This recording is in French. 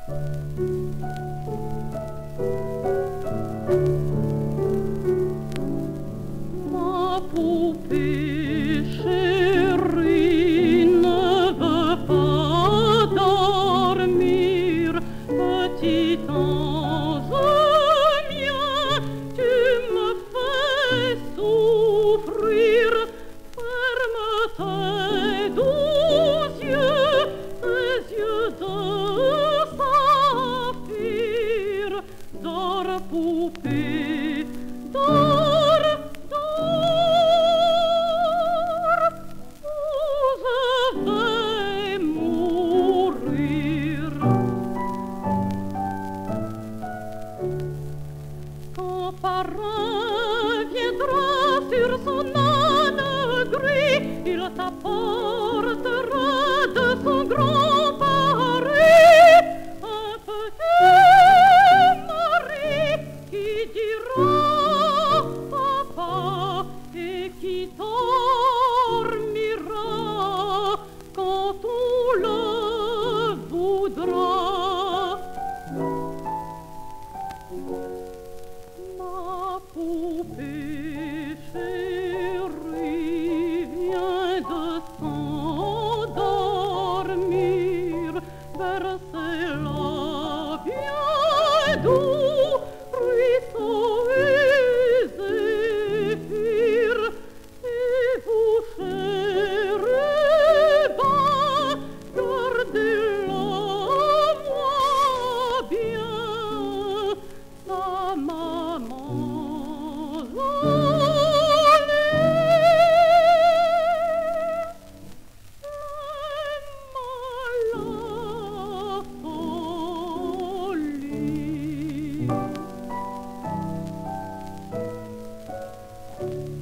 Ma poupée chérie ne veut pas dormir, petit ange mien, tu me fais souffrir. Ferme tes doux yeux, tes yeux de saphir. Dors, poupée, dors, ou je vais mourir. Ton parrain viendra sur son âne gris, il t'apportera de son grand paris un petit mari qui dira papa et qui dormira quand on le voudra. Ma poupée chérie vient de s'endormir, verser la bien doux ruisseau et zéphyr, et vous chérubins, gardez-la moi bien, sa maman jolie.